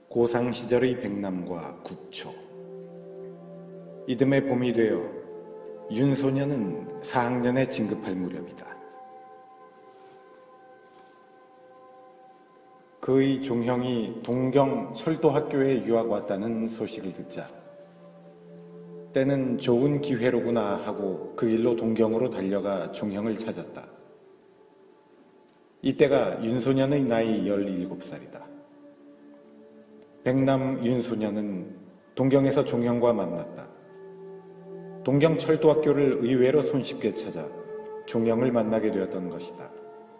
고상 시절의 백남과 국초. 이듬해 봄이 되어 윤소년은 4학년에 진급할 무렵이다. 그의 종형이 동경 철도학교에 유학 왔다는 소식을 듣자 때는 좋은 기회로구나 하고 그 길로 동경으로 달려가 종형을 찾았다. 이때가 윤소년의 나이 17살이다. 백남 윤소년은 동경에서 종형과 만났다. 동경 철도학교를 의외로 손쉽게 찾아 종형을 만나게 되었던 것이다.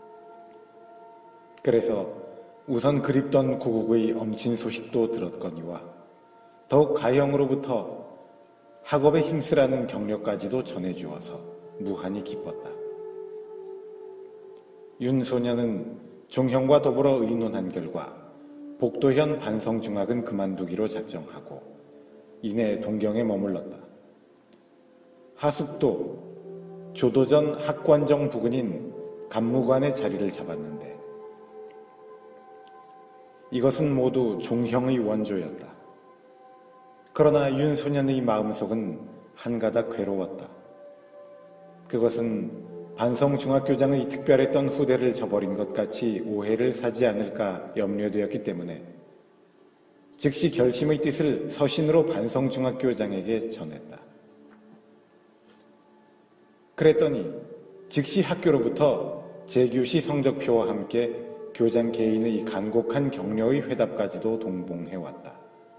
그래서 우선 그립던 고국의 엄친 소식도 들었거니와 더욱 가형으로부터 학업에 힘쓰라는 격려까지도 전해주어서 무한히 기뻤다. 윤소년은 종형과 더불어 의논한 결과 복도현 반성중학은 그만두기로 작정하고 이내 동경에 머물렀다. 하숙도 조도전 학관정 부근인 간무관의 자리를 잡았는데 이것은 모두 종형의 원조였다. 그러나 윤소년의 마음속은 한가닥 괴로웠다. 그것은 반성중학교장의 특별했던 후대를 저버린 것 같이 오해를 사지 않을까 염려되었기 때문에 즉시 결심의 뜻을 서신으로 반성중학교장에게 전했다. 그랬더니 즉시 학교로부터 재교시 성적표와 함께 교장 개인의 간곡한 격려의 회답까지도 동봉해왔다.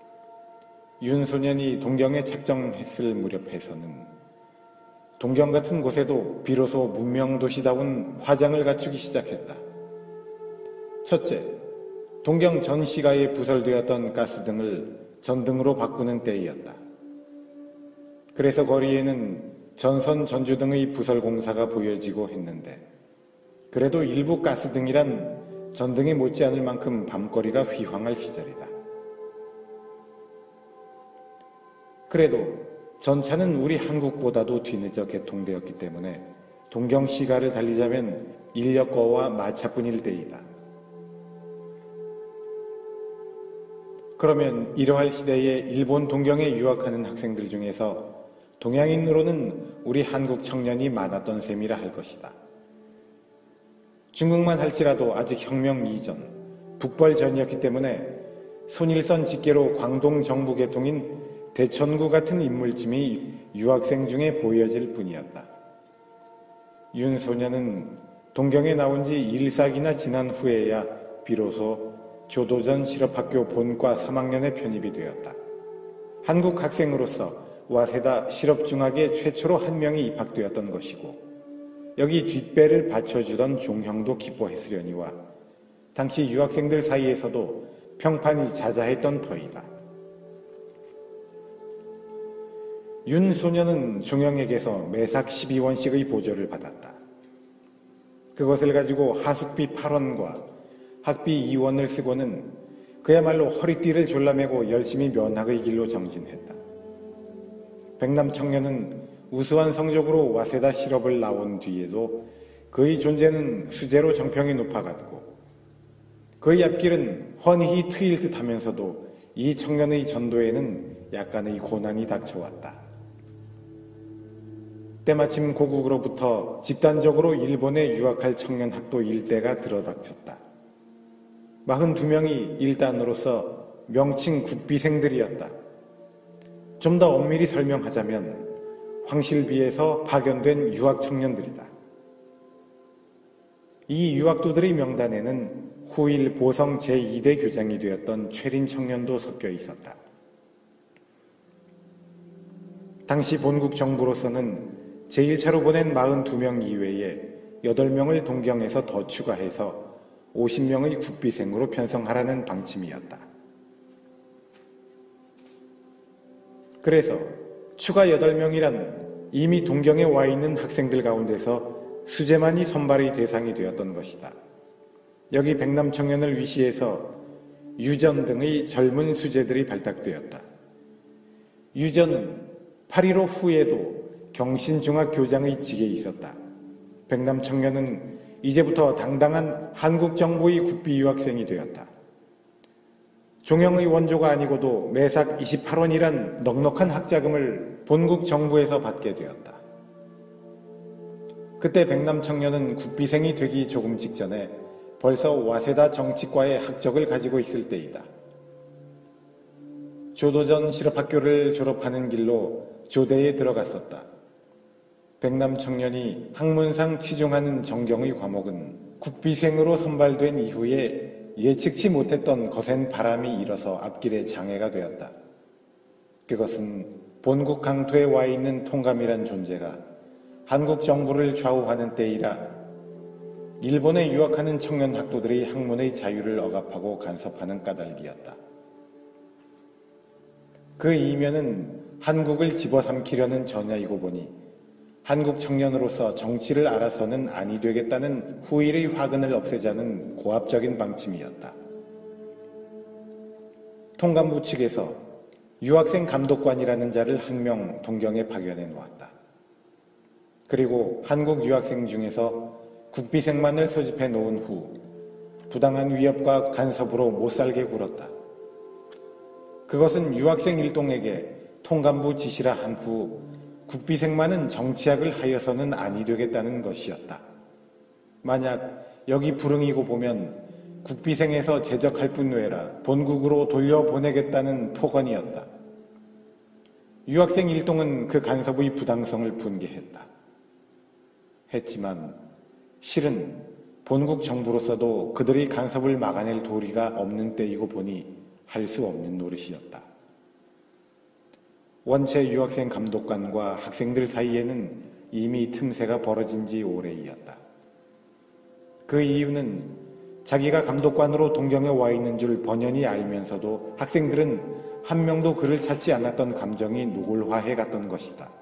윤소년이 동경에 책정했을 무렵에서는 동경 같은 곳에도 비로소 문명도시다운 화장을 갖추기 시작했다. 첫째, 동경 전 시가에 부설되었던 가스등을 전등으로 바꾸는 때이었다. 그래서 거리에는 전선, 전주등의 부설 공사가 보여지고 했는데 그래도 일부 가스등이란 전등이 못지않을 만큼 밤거리가 휘황할 시절이다. 그래도 전차는 우리 한국보다도 뒤늦어 개통되었기 때문에 동경 시가를 달리자면 인력거와 마차뿐일 때이다. 그러면 이러할 시대에 일본 동경에 유학하는 학생들 중에서 동양인으로는 우리 한국 청년이 많았던 셈이라 할 것이다. 중국만 할지라도 아직 혁명 이전, 북벌 전이었기 때문에 손일선 직계로 광동 정부 개통인 대천구 같은 인물쯤이 유학생 중에 보여질 뿐이었다. 윤소년은 동경에 나온 지 1사기나 지난 후에야 비로소 조도전 실업학교 본과 3학년에 편입이 되었다. 한국 학생으로서 와세다 실업중학에 최초로 한 명이 입학되었던 것이고 여기 뒷배를 받쳐주던 종형도 기뻐했으려니와 당시 유학생들 사이에서도 평판이 자자했던 터이다. 윤소년은 종형에게서 매삭 12원씩의 보조를 받았다. 그것을 가지고 하숙비 8원과 학비 2원을 쓰고는 그야말로 허리띠를 졸라매고 열심히 면학의 길로 정진했다. 백남 청년은 우수한 성적으로 와세다 실업을 나온 뒤에도 그의 존재는 수재로 정평이 높아갔고 그의 앞길은 훤히 트일 듯 하면서도 이 청년의 전도에는 약간의 고난이 닥쳐왔다. 때마침 고국으로부터 집단적으로 일본에 유학할 청년 학도 일대가 들어닥쳤다. 42명이 일단으로서 명칭 국비생들이었다. 좀 더 엄밀히 설명하자면 황실비에서 파견된 유학 청년들이다. 이 유학도들의 명단에는 후일 보성 제2대 교장이 되었던 최린 청년도 섞여 있었다. 당시 본국 정부로서는 제1차로 보낸 42명 이외에 8명을 동경에서 더 추가해서 50명의 국비생으로 편성하라는 방침이었다. 그래서 추가 8명이란 이미 동경에 와 있는 학생들 가운데서 수재만이 선발의 대상이 되었던 것이다. 여기 백남 청년을 위시해서 유전 등의 젊은 수재들이 발탁되었다. 유전은 8.15 후에도 경신중학교장의 직에 있었다. 백남 청년은 이제부터 당당한 한국 정부의 국비 유학생이 되었다. 종영의 원조가 아니고도 매삭 28원이란 넉넉한 학자금을 본국 정부에서 받게 되었다. 그때 백남 청년은 국비생이 되기 조금 직전에 벌써 와세다 정치과의 학적을 가지고 있을 때이다. 조도전 실업학교를 졸업하는 길로 조대에 들어갔었다. 백남 청년이 학문상 치중하는 정경의 과목은 국비생으로 선발된 이후에 예측치 못했던 거센 바람이 일어서 앞길에 장애가 되었다. 그것은 본국 강토에 와 있는 통감이란 존재가 한국 정부를 좌우하는 때이라 일본에 유학하는 청년 학도들의 학문의 자유를 억압하고 간섭하는 까닭이었다. 그 이면은 한국을 집어삼키려는 전야이고 보니 한국 청년으로서 정치를 알아서는 아니 되겠다는 후일의 화근을 없애자는 고압적인 방침이었다. 통감부 측에서 유학생 감독관이라는 자를 한 명 동경에 파견해 놓았다. 그리고 한국 유학생 중에서 국비생만을 소집해 놓은 후 부당한 위협과 간섭으로 못살게 굴었다. 그것은 유학생 일동에게 통감부 지시라 한 후 국비생만은 정치학을 하여서는 아니 되겠다는 것이었다. 만약 여기 불응이고 보면 국비생에서 제적할 뿐 외라 본국으로 돌려보내겠다는 폭언이었다. 유학생 일동은 그 간섭의 부당성을 분개했다. 했지만 실은 본국 정부로서도 그들의 간섭을 막아낼 도리가 없는 때이고 보니 할 수 없는 노릇이었다. 원체 유학생 감독관과 학생들 사이에는 이미 틈새가 벌어진 지 오래이었다. 그 이유는 자기가 감독관으로 동경에 와 있는 줄 번연히 알면서도 학생들은 한 명도 그를 찾지 않았던 감정이 노골화해 갔던 것이다.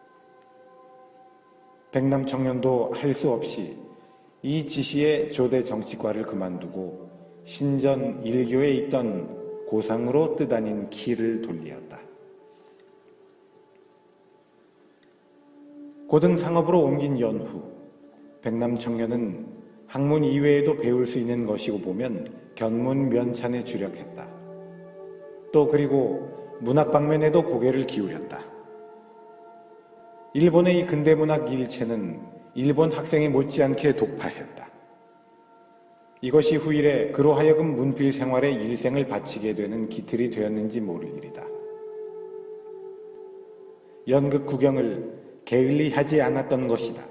백남 청년도 할 수 없이 이 지시에 조대 정치과를 그만두고 신전 일교에 있던 고상으로 뜨다닌 키를 돌리었다. 고등 상업으로 옮긴 연후 백남 청년은 학문 이외에도 배울 수 있는 것이고 보면 견문 면찬에 주력했다. 또 그리고 문학 방면에도 고개를 기울였다. 일본의 근대문학 일체는 일본 학생이 못지않게 독파했다. 이것이 후일에 그로 하여금 문필 생활에 일생을 바치게 되는 기틀이 되었는지 모를 일이다. 연극 구경을 게을리하지 않았던 것이다.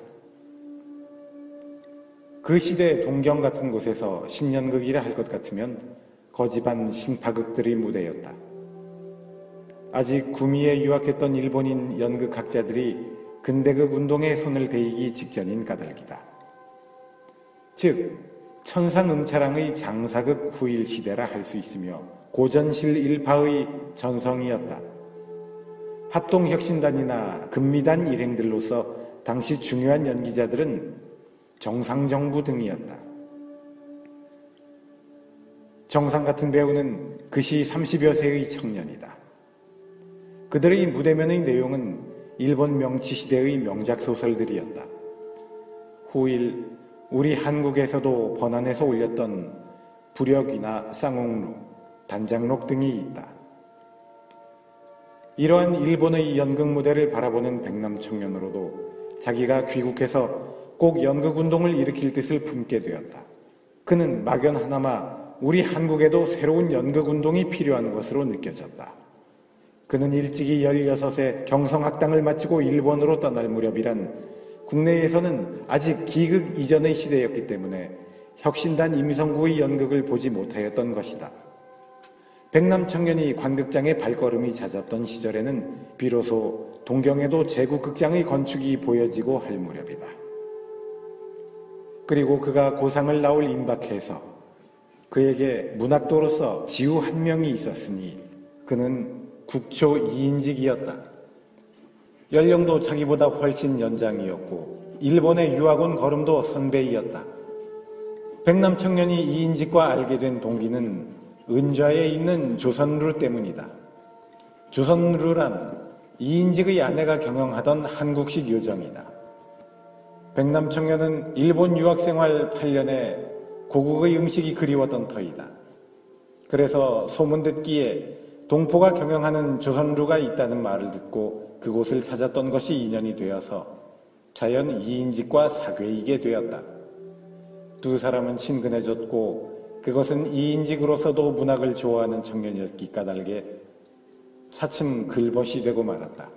그 시대 동경 같은 곳에서 신연극이라 할 것 같으면 거지반 신파극들의 무대였다. 아직 구미에 유학했던 일본인 연극학자들이 근대극 운동에 손을 대이기 직전인 까닭이다. 즉 천상음차랑의 장사극 후일 시대라 할 수 있으며 고전실 일파의 전성이었다. 합동혁신단이나 금미단 일행들로서 당시 중요한 연기자들은 정상정부 등이었다. 정상 같은 배우는 그 시 30여 세의 청년이다. 그들의 무대면의 내용은 일본 명치시대의 명작 소설들이었다. 후일 우리 한국에서도 번안해서 올렸던 부력이나 쌍옥록, 단장록 등이 있다. 이러한 일본의 연극 무대를 바라보는 백남 청년으로도 자기가 귀국해서 꼭 연극운동을 일으킬 뜻을 품게 되었다. 그는 막연하나마 우리 한국에도 새로운 연극운동이 필요한 것으로 느껴졌다. 그는 일찍이 16세 경성학당을 마치고 일본으로 떠날 무렵이란 국내에서는 아직 기극 이전의 시대였기 때문에 혁신단 임성구의 연극을 보지 못하였던 것이다. 백남 청년이 관극장의 발걸음이 잦았던 시절에는 비로소 동경에도 제국극장의 건축이 보여지고 할 무렵이다. 그리고 그가 고상을 나올 임박해서 그에게 문학도로서 지우 한 명이 있었으니 그는 국초 이인직이었다. 연령도 자기보다 훨씬 연장이었고 일본에 유학 온 걸음도 선배이었다. 백남 청년이 이인직과 알게 된 동기는 은좌에 있는 조선루 때문이다. 조선루란 이인직의 아내가 경영하던 한국식 요정이다. 백남 청년은 일본 유학생활 8년에 고국의 음식이 그리웠던 터이다. 그래서 소문 듣기에 동포가 경영하는 조선루가 있다는 말을 듣고 그곳을 찾았던 것이 인연이 되어서 자연 이인직과 사귀게 되었다. 두 사람은 친근해졌고 그것은 이인직으로서도 문학을 좋아하는 청년이었기 까닭에 차츰 글벗이 되고 말았다.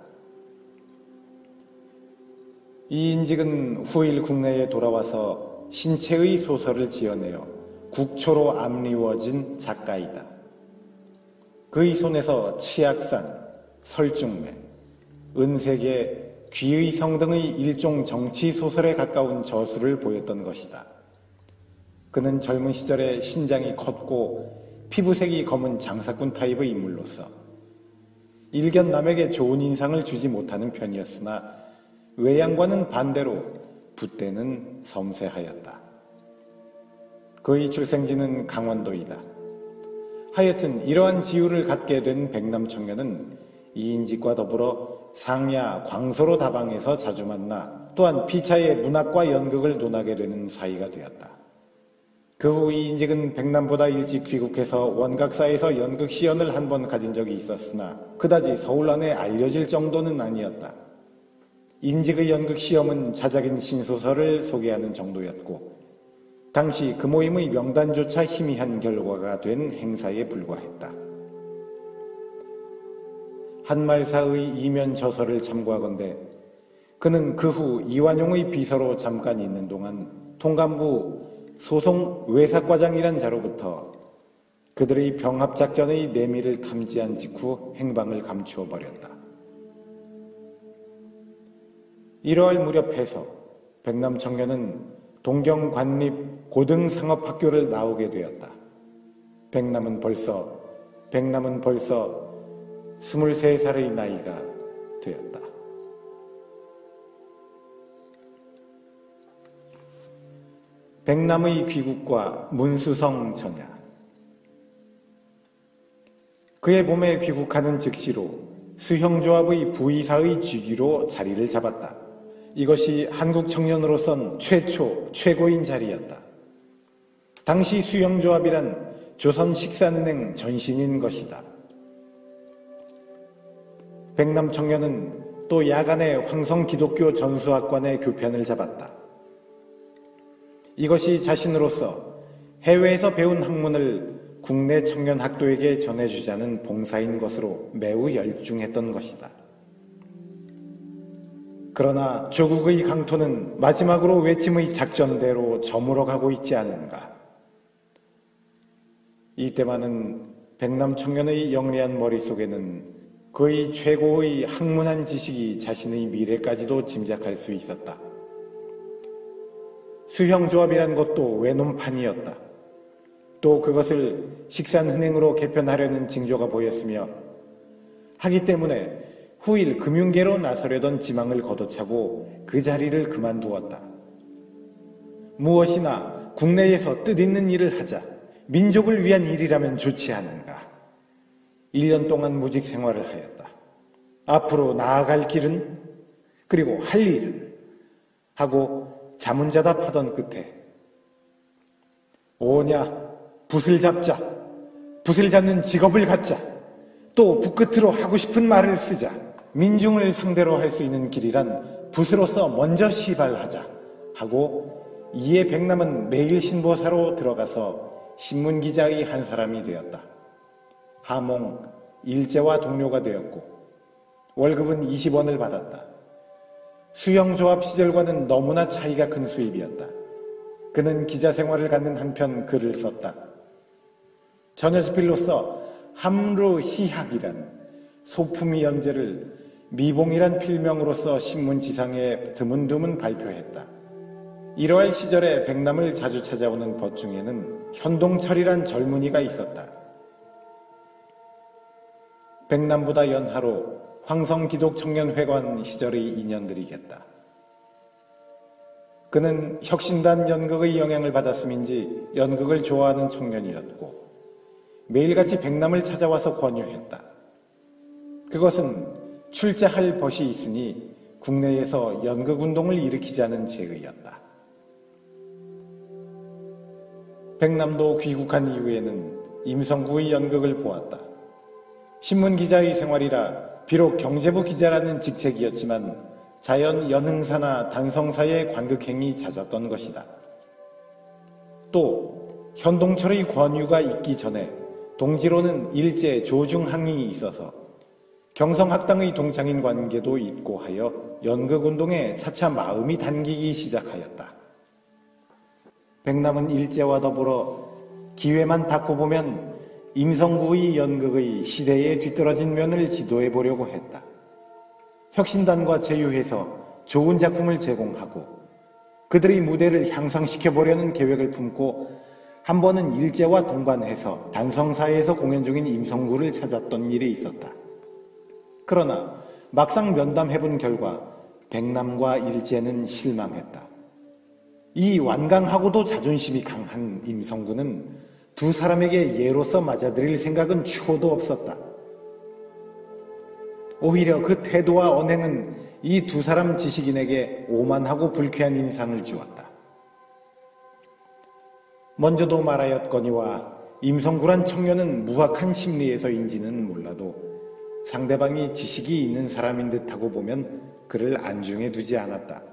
이인직은 후일 국내에 돌아와서 신체의 소설을 지어내어 국초로 암리워진 작가이다. 그의 손에서 치악산, 설중매, 은색의 귀의 성 등의 일종 정치 소설에 가까운 저술을 보였던 것이다. 그는 젊은 시절에 신장이 컸고 피부색이 검은 장사꾼 타입의 인물로서 일견 남에게 좋은 인상을 주지 못하는 편이었으나 외양과는 반대로 붓대는 섬세하였다. 그의 출생지는 강원도이다. 하여튼 이러한 지위를 갖게 된 백남 청년은 이인직과 더불어 상야, 광서로 다방에서 자주 만나 또한 피차의 문학과 연극을 논하게 되는 사이가 되었다. 그 후 이인직은 백남보다 일찍 귀국해서 원각사에서 연극 시연을 한 번 가진 적이 있었으나 그다지 서울 안에 알려질 정도는 아니었다. 인직의 연극 시험은 자작인 신소설을 소개하는 정도였고 당시 그 모임의 명단조차 희미한 결과가 된 행사에 불과했다. 한말사의 이면 저서를 참고하건대 그는 그 후 이완용의 비서로 잠깐 있는 동안 통감부 소송 외사과장이란 자로부터 그들의 병합작전의 내밀을 탐지한 직후 행방을 감추어 버렸다. 이러할 무렵 해서 백남 청년은 동경 관립 고등상업학교를 나오게 되었다. 백남은 벌써 23살의 나이가 되었다. 백남의 귀국과 문수성 전야. 그의 봄에 귀국하는 즉시로 수형조합의 부의사의 직위로 자리를 잡았다. 이것이 한국 청년으로선 최고인 자리였다. 당시 수형조합이란 조선식산은행 전신인 것이다. 백남 청년은 또 야간에 황성기독교 전수학관의 교편을 잡았다. 이것이 자신으로서 해외에서 배운 학문을 국내 청년 학도에게 전해주자는 봉사인 것으로 매우 열중했던 것이다. 그러나 조국의 강토는 마지막으로 외침의 작전대로 저물어가고 있지 않은가. 이때만은 백남 청년의 영리한 머릿속에는 그의 최고의 학문한 지식이 자신의 미래까지도 짐작할 수 있었다. 수형조합이란 것도 외놈판이었다. 또 그것을 식산은행으로 개편하려는 징조가 보였으며 하기 때문에 후일 금융계로 나서려던 지망을 걷어차고 그 자리를 그만두었다. 무엇이나 국내에서 뜻있는 일을 하자. 민족을 위한 일이라면 좋지 않은가. 1년 동안 무직 생활을 하였다. 앞으로 나아갈 길은 그리고 할 일은 하고 자문자답하던 끝에 오냐 붓을 잡자. 붓을 잡는 직업을 갖자. 또 붓끝으로 하고 싶은 말을 쓰자. 민중을 상대로 할 수 있는 길이란 붓으로서 먼저 시발하자 하고 이에 백남은 매일 신보사로 들어가서 신문기자의 한 사람이 되었다. 하몽 일제와 동료가 되었고 월급은 20원을 받았다. 수형조합 시절과는 너무나 차이가 큰 수입이었다. 그는 기자 생활을 갖는 한편 글을 썼다. 전여지필로서 함루희학이란 소품위 연재를 미봉이란 필명으로서 신문지상에 드문드문 발표했다. 이러할 시절에 백남을 자주 찾아오는 벗 중에는 현동철이란 젊은이가 있었다. 백남보다 연하로 황성기독청년회관 시절의 인연들이겠다. 그는 혁신단 연극의 영향을 받았음인지 연극을 좋아하는 청년이었고 매일같이 백남을 찾아와서 권유했다. 그것은 출자할 벗이 있으니 국내에서 연극운동을 일으키자는 제의였다. 백남도 귀국한 이후에는 임성구의 연극을 보았다. 신문기자의 생활이라 비록 경제부 기자라는 직책이었지만 자연 연흥사나 단성사의 관극행이 잦았던 것이다. 또 현동철의 권유가 있기 전에 동지로는 일제 조중항이 있어서 경성학당의 동창인 관계도 있고 하여 연극운동에 차차 마음이 당기기 시작하였다. 백남은 일제와 더불어 기회만 닿고 보면 임성구의 연극의 시대에 뒤떨어진 면을 지도해 보려고 했다. 혁신단과 제휴해서 좋은 작품을 제공하고 그들의 무대를 향상시켜 보려는 계획을 품고 한 번은 일제와 동반해서 단성사에서 공연 중인 임성구를 찾았던 일이 있었다. 그러나 막상 면담해본 결과 백남과 일제는 실망했다. 이 완강하고도 자존심이 강한 임성구는 두 사람에게 예로서 맞아들일 생각은 추호도 없었다. 오히려 그 태도와 언행은 이 두 사람 지식인에게 오만하고 불쾌한 인상을 주었다. 먼저도 말하였거니와 임성구란 청년은 무학한 심리에서인지는 몰라도 상대방이 지식이 있는 사람인 듯하고 보면 그를 안중에 두지 않았다.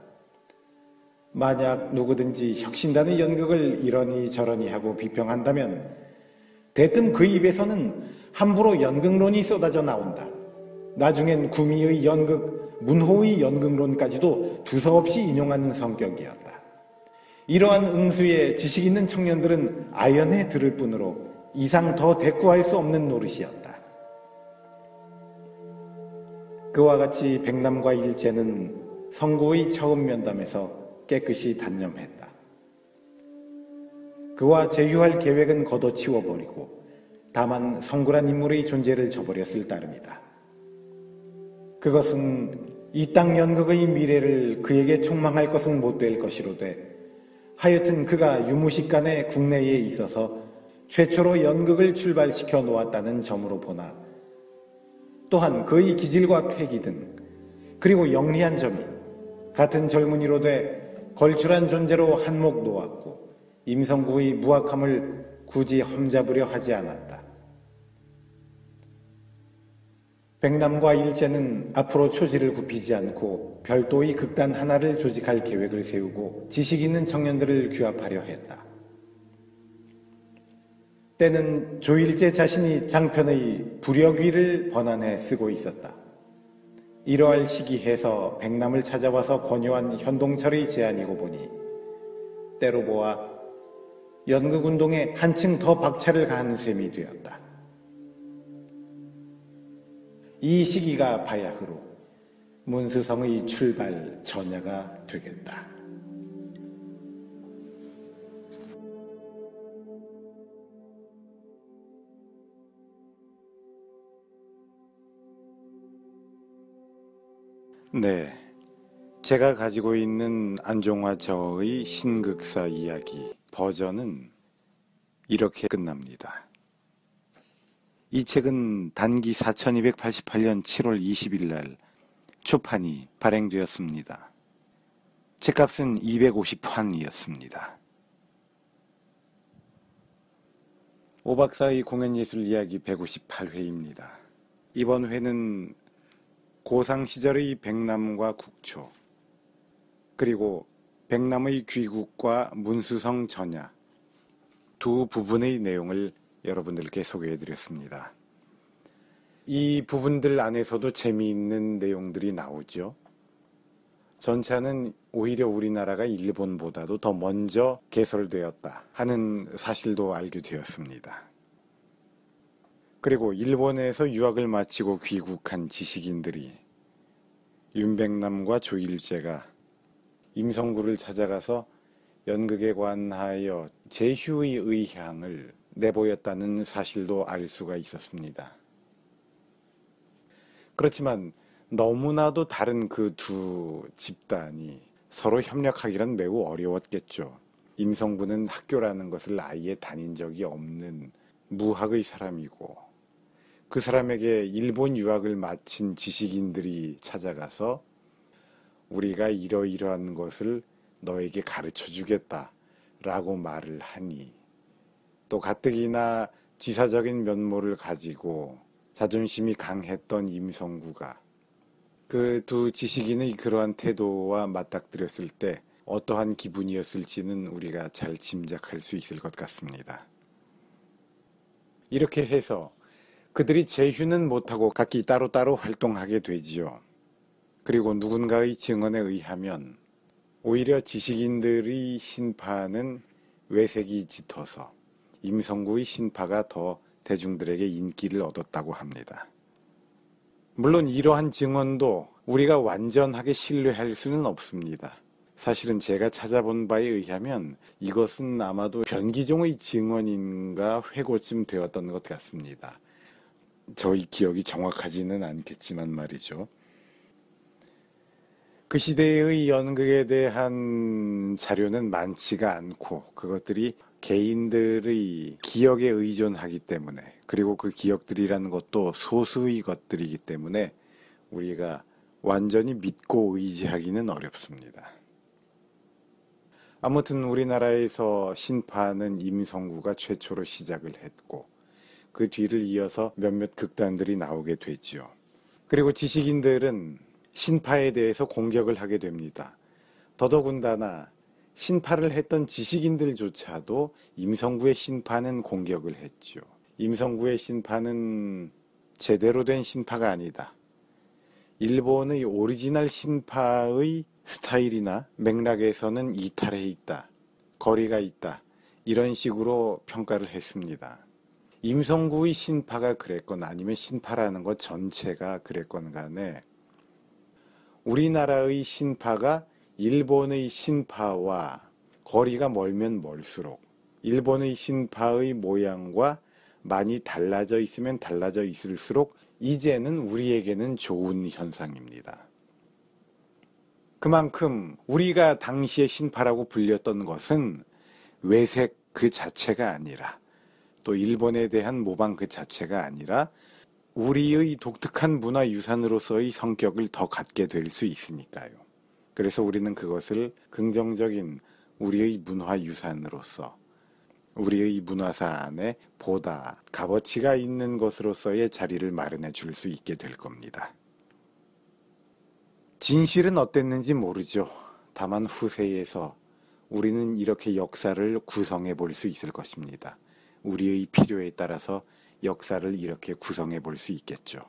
만약 누구든지 혁신단의 연극을 이러니 저러니 하고 비평한다면 대뜸 그 입에서는 함부로 연극론이 쏟아져 나온다. 나중엔 구미의 연극, 문호의 연극론까지도 두서없이 인용하는 성격이었다. 이러한 응수에 지식 있는 청년들은 아연해 들을 뿐으로 이상 더 대꾸할 수 없는 노릇이었다. 그와 같이 백남과 일제는 성구의 처음 면담에서 깨끗이 단념했다. 그와 제휴할 계획은 걷어치워버리고 다만 성구란 인물의 존재를 저버렸을 따름이다. 그것은 이 땅 연극의 미래를 그에게 촉망할 것은 못 될 것이로되 하여튼 그가 유무식간에 국내에 있어서 최초로 연극을 출발시켜 놓았다는 점으로 보나 또한 그의 기질과 패기 등 그리고 영리한 점이 같은 젊은이로되 걸출한 존재로 한몫 놓았고 임성구의 무학함을 굳이 험잡으려 하지 않았다. 백남과 일제는 앞으로 초지를 굽히지 않고 별도의 극단 하나를 조직할 계획을 세우고 지식 있는 청년들을 규합하려 했다. 때는 조일제 자신이 장편의 불여귀를 번안해 쓰고 있었다. 이러할 시기해서 백남을 찾아와서 권유한 현동철의 제안이고 보니 때로 보아 연극운동에 한층 더 박차를 가한 셈이 되었다. 이 시기가 바야흐로 문수성의 출발 전야가 되겠다. 네, 제가 가지고 있는 안종화 저의 신극사 이야기 버전은 이렇게 끝납니다. 이 책은 단기 4288년 7월 20일 날 초판이 발행되었습니다. 책값은 250환이었습니다. 오박사의 공연예술 이야기 158회입니다. 이번 회는 고상 시절의 백남과 국초, 그리고 백남의 귀국과 문수성 전야 두 부분의 내용을 여러분들께 소개해드렸습니다. 이 부분들 안에서도 재미있는 내용들이 나오죠. 전차는 오히려 우리나라가 일본보다도 더 먼저 개설되었다 하는 사실도 알게 되었습니다. 그리고 일본에서 유학을 마치고 귀국한 지식인들이 윤백남과 조일제가 임성구를 찾아가서 연극에 관하여 제휴의 의향을 내보였다는 사실도 알 수가 있었습니다. 그렇지만 너무나도 다른 그 두 집단이 서로 협력하기란 매우 어려웠겠죠. 임성구는 학교라는 것을 아예 다닌 적이 없는 무학의 사람이고 그 사람에게 일본 유학을 마친 지식인들이 찾아가서 우리가 이러이러한 것을 너에게 가르쳐 주겠다 라고 말을 하니 또 가뜩이나 지사적인 면모를 가지고 자존심이 강했던 임성구가 그 두 지식인의 그러한 태도와 맞닥뜨렸을 때 어떠한 기분이었을지는 우리가 잘 짐작할 수 있을 것 같습니다. 이렇게 해서 그들이 제휴는 못하고 각기 따로따로 활동하게 되지요. 그리고 누군가의 증언에 의하면 오히려 지식인들의 신파는 외색이 짙어서 임성구의 신파가 더 대중들에게 인기를 얻었다고 합니다. 물론 이러한 증언도 우리가 완전하게 신뢰할 수는 없습니다. 사실은 제가 찾아본 바에 의하면 이것은 아마도 변기종의 증언인가 회고쯤 되었던 것 같습니다. 저희 기억이 정확하지는 않겠지만 말이죠. 그 시대의 연극에 대한 자료는 많지가 않고 그것들이 개인들의 기억에 의존하기 때문에, 그리고 그 기억들이라는 것도 소수의 것들이기 때문에 우리가 완전히 믿고 의지하기는 어렵습니다. 아무튼 우리나라에서 신파는 임성구가 최초로 시작을 했고 그 뒤를 이어서 몇몇 극단들이 나오게 되지요. 그리고 지식인들은 신파에 대해서 공격을 하게 됩니다. 더더군다나 신파를 했던 지식인들조차도 임성구의 신파는 공격을 했죠. 임성구의 신파는 제대로 된 신파가 아니다. 일본의 오리지널 신파의 스타일이나 맥락에서는 이탈해 있다. 거리가 있다. 이런 식으로 평가를 했습니다. 임성구의 신파가 그랬건 아니면 신파라는 것 전체가 그랬건 간에 우리나라의 신파가 일본의 신파와 거리가 멀면 멀수록 일본의 신파의 모양과 많이 달라져 있으면 달라져 있을수록 이제는 우리에게는 좋은 현상입니다. 그만큼 우리가 당시에 신파라고 불렸던 것은 외색 그 자체가 아니라 또 일본에 대한 모방 그 자체가 아니라 우리의 독특한 문화유산으로서의 성격을 더 갖게 될 수 있으니까요. 그래서 우리는 그것을 긍정적인 우리의 문화유산으로서 우리의 문화사 안에 보다 값어치가 있는 것으로서의 자리를 마련해 줄 수 있게 될 겁니다. 진실은 어땠는지 모르죠. 다만 후세에서 우리는 이렇게 역사를 구성해 볼 수 있을 것입니다. 우리의 필요에 따라서 역사를 이렇게 구성해 볼 수 있겠죠.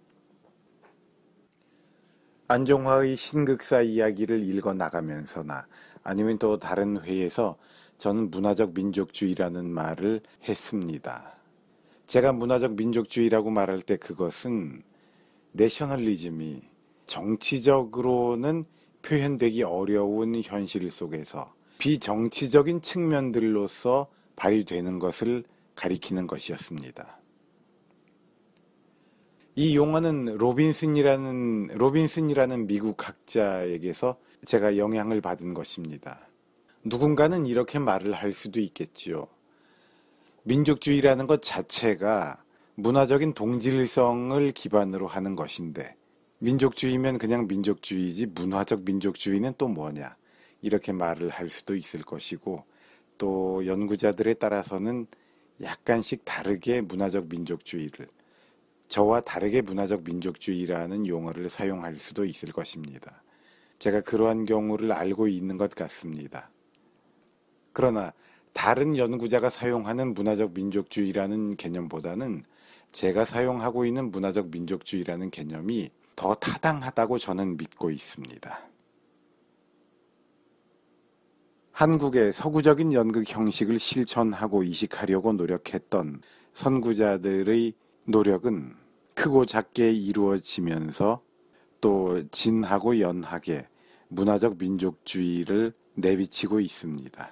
안종화의 신극사 이야기를 읽어 나가면서나 아니면 또 다른 회에서 저는 문화적 민족주의라는 말을 했습니다. 제가 문화적 민족주의라고 말할 때 그것은 내셔널리즘이 정치적으로는 표현되기 어려운 현실 속에서 비정치적인 측면들로서 발휘되는 것을 가리키는 것이었습니다. 이 용어는 로빈슨이라는 미국 학자에게서 제가 영향을 받은 것입니다. 누군가는 이렇게 말을 할 수도 있겠지요. 민족주의라는 것 자체가 문화적인 동질성을 기반으로 하는 것인데 민족주의면 그냥 민족주의지 문화적 민족주의는 또 뭐냐, 이렇게 말을 할 수도 있을 것이고, 또 연구자들에 따라서는 약간씩 다르게 문화적 민족주의를, 저와 다르게 문화적 민족주의라는 용어를 사용할 수도 있을 것입니다. 제가 그러한 경우를 알고 있는 것 같습니다. 그러나 다른 연구자가 사용하는 문화적 민족주의라는 개념보다는 제가 사용하고 있는 문화적 민족주의라는 개념이 더 타당하다고 저는 믿고 있습니다. 한국의 서구적인 연극 형식을 실천하고 이식하려고 노력했던 선구자들의 노력은 크고 작게 이루어지면서 또 진하고 연하게 문화적 민족주의를 내비치고 있습니다.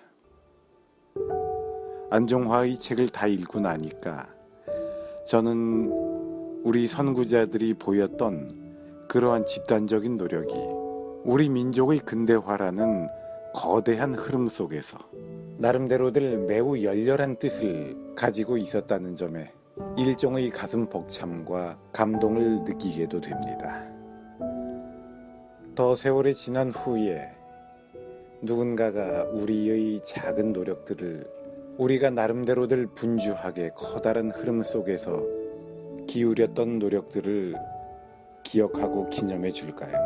안종화의 책을 다 읽고 나니까 저는 우리 선구자들이 보였던 그러한 집단적인 노력이 우리 민족의 근대화라는 거대한 흐름 속에서 나름대로들 매우 열렬한 뜻을 가지고 있었다는 점에 일종의 가슴 벅참과 감동을 느끼게도 됩니다. 더 세월이 지난 후에 누군가가 우리의 작은 노력들을 우리가 나름대로들 분주하게 커다란 흐름 속에서 기울였던 노력들을 기억하고 기념해 줄까요?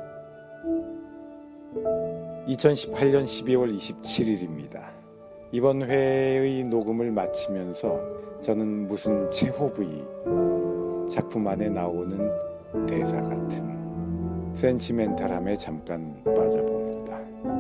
2018년 12월 27일입니다. 이번 회의 녹음을 마치면서 저는 무슨 체호브이 작품 안에 나오는 대사 같은 센치멘탈함에 잠깐 빠져봅니다.